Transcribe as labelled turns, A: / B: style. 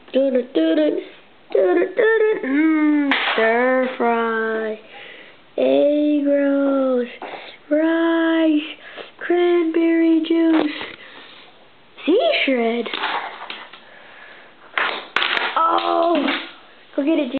A: Stir fry, egg rolls, rice, cranberry juice, sea shred. Oh, go get it, G.